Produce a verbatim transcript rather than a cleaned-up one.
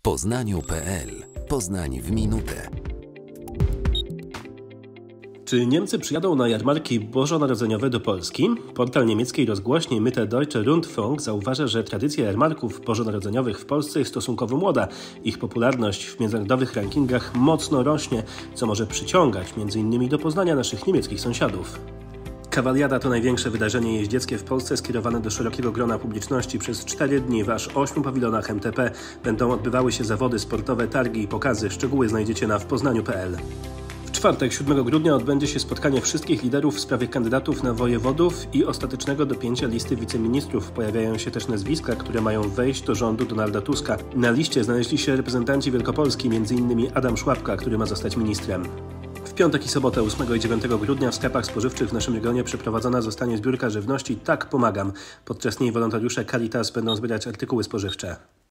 Poznaniu kropka pe el. Poznań w minutę. Czy Niemcy przyjadą na jarmarki bożonarodzeniowe do Polski? Portal niemieckiej rozgłośni Mitte Deutsche Rundfunk zauważa, że tradycja jarmarków bożonarodzeniowych w Polsce jest stosunkowo młoda. Ich popularność w międzynarodowych rankingach mocno rośnie, co może przyciągać między innymi do Poznania naszych niemieckich sąsiadów. Kawaliada to największe wydarzenie jeździeckie w Polsce skierowane do szerokiego grona publiczności. Przez cztery dni w aż ośmiu pawilonach em te pe będą odbywały się zawody sportowe, targi i pokazy. Szczegóły znajdziecie na w poznaniu kropka pe el. W czwartek, siódmego grudnia, odbędzie się spotkanie wszystkich liderów w sprawie kandydatów na wojewodów i ostatecznego dopięcia listy wiceministrów. Pojawiają się też nazwiska, które mają wejść do rządu Donalda Tuska. Na liście znaleźli się reprezentanci Wielkopolski, między innymi Adam Szłapka, który ma zostać ministrem. W piątek i sobotę, ósmego i dziewiątego grudnia, w sklepach spożywczych w naszym regionie przeprowadzona zostanie zbiórka żywności Tak Pomagam. Podczas niej wolontariusze Caritas będą zbierać artykuły spożywcze.